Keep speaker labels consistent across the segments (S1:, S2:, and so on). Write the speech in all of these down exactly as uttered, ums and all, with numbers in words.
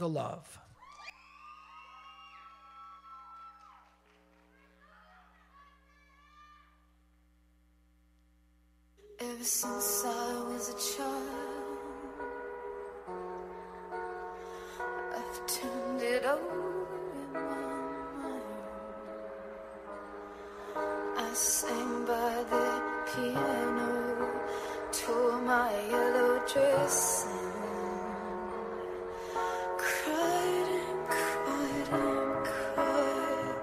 S1: the love.
S2: Ever since I was a child, I've turned it over in my mind. I sang by the piano, tore my yellow dress and cried and cried and cried.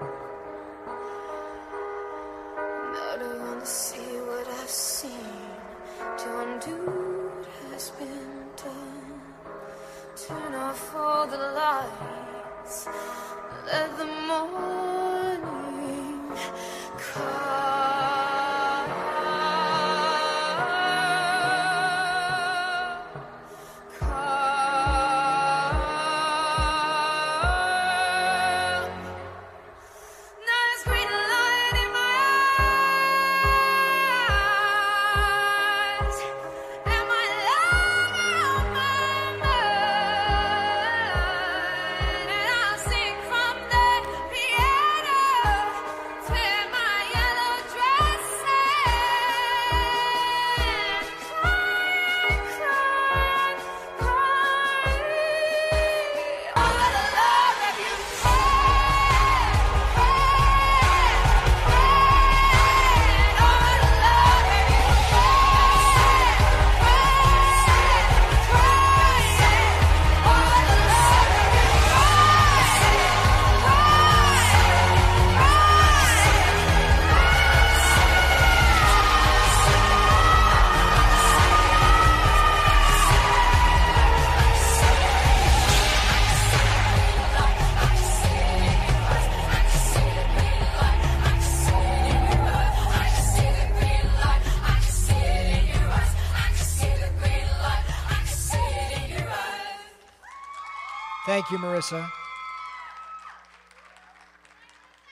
S2: Now to unsee what I've seen, to undo what has been done. Turn off all the lights, let the morning come.
S1: Thank you, Marissa.